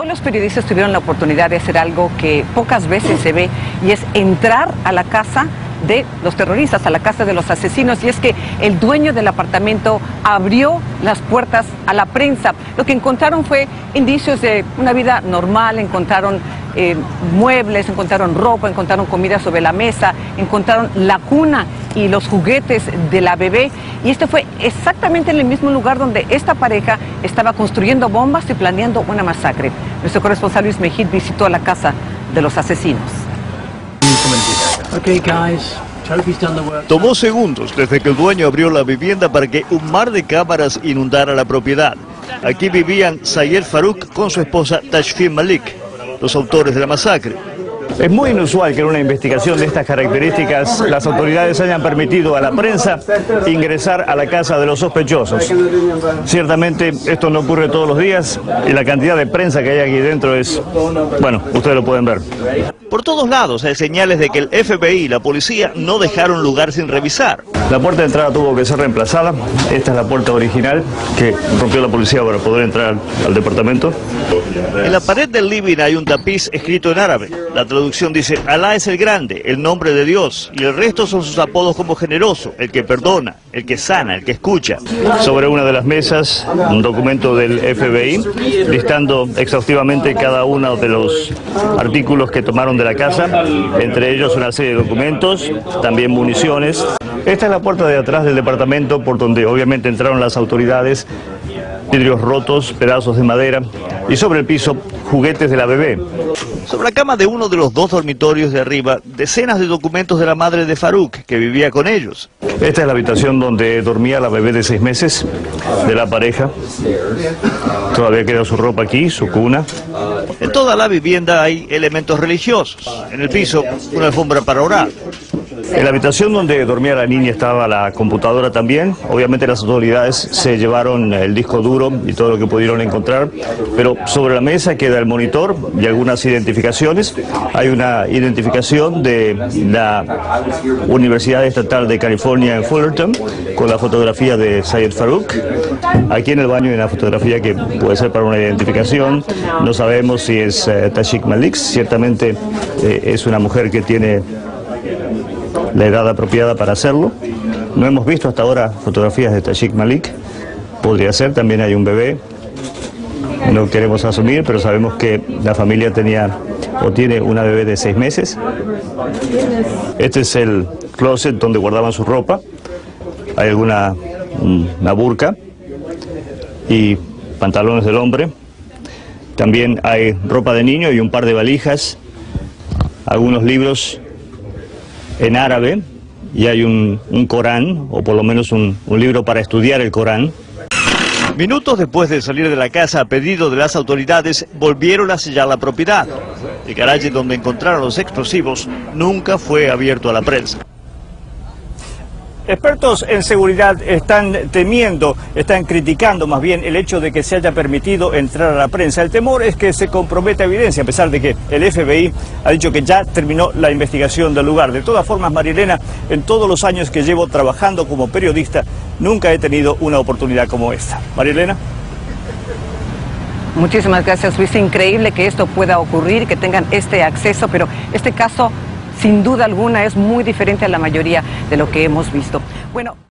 Hoy los periodistas tuvieron la oportunidad de hacer algo que pocas veces se ve, y es entrar a la casa de los terroristas, a la casa de los asesinos, y es que el dueño del apartamento abrió las puertas a la prensa. Lo que encontraron fue indicios de una vida normal, encontraron muebles, encontraron ropa, encontraron comida sobre la mesa, encontraron la cuna y los juguetes de la bebé, y este fue exactamente en el mismo lugar donde esta pareja estaba construyendo bombas y planeando una masacre. Nuestro corresponsal Luis Mejid visitó la casa de los asesinos. Tomó segundos desde que el dueño abrió la vivienda para que un mar de cámaras inundara la propiedad. Aquí vivían Sayed Farouk con su esposa Tashfin Malik, los autores de la masacre. Es muy inusual que en una investigación de estas características las autoridades hayan permitido a la prensa ingresar a la casa de los sospechosos. Ciertamente esto no ocurre todos los días y la cantidad de prensa que hay aquí dentro es, bueno, ustedes lo pueden ver. Por todos lados hay señales de que el FBI y la policía no dejaron lugar sin revisar. La puerta de entrada tuvo que ser reemplazada. Esta es la puerta original que rompió la policía para poder entrar al departamento. En la pared del living hay un tapiz escrito en árabe. La traducción dice: Alá es el grande, el nombre de Dios, y el resto son sus apodos como generoso, el que perdona, el que sana, el que escucha. Sobre una de las mesas, un documento del FBI listando exhaustivamente cada uno de los artículos que tomaron de la casa, entre ellos una serie de documentos, también municiones. Esta es la puerta de atrás del departamento por donde obviamente entraron las autoridades. Vidrios rotos, pedazos de madera y sobre el piso juguetes de la bebé. Sobre la cama de uno de los dos dormitorios de arriba, decenas de documentos de la madre de Farouk, que vivía con ellos. Esta es la habitación donde dormía la bebé de 6 meses de la pareja. Todavía queda su ropa aquí, su cuna. En toda la vivienda hay elementos religiosos. En el piso, una alfombra para orar. En la habitación donde dormía la niña estaba la computadora también. Obviamente las autoridades se llevaron el disco duro y todo lo que pudieron encontrar, pero sobre la mesa queda el monitor y algunas identificaciones. Hay una identificación de la Universidad Estatal de California en Fullerton con la fotografía de Sayed Farouk. Aquí en el baño hay una fotografía que puede ser para una identificación. No sabemos si es Tashfin Malik. Ciertamente es una mujer que tiene la edad apropiada para hacerlo. No hemos visto hasta ahora fotografías de Tashfin Malik. Podría ser, también hay un bebé. No queremos asumir, pero sabemos que la familia tenía o tiene una bebé de 6 meses. Este es el closet donde guardaban su ropa. Hay una burka y pantalones del hombre. También hay ropa de niño y un par de valijas, algunos libros en árabe, y hay un Corán, o por lo menos un libro para estudiar el Corán. Minutos después de salir de la casa a pedido de las autoridades, volvieron a sellar la propiedad. El garaje donde encontraron los explosivos nunca fue abierto a la prensa. Expertos en seguridad están temiendo, están criticando más bien el hecho de que se haya permitido entrar a la prensa. El temor es que se comprometa evidencia, a pesar de que el FBI ha dicho que ya terminó la investigación del lugar. De todas formas, Marielena, en todos los años que llevo trabajando como periodista, nunca he tenido una oportunidad como esta. Marielena. Muchísimas gracias, Luis. Increíble que esto pueda ocurrir, que tengan este acceso, pero este caso, sin duda alguna, es muy diferente a la mayoría de lo que hemos visto. Bueno.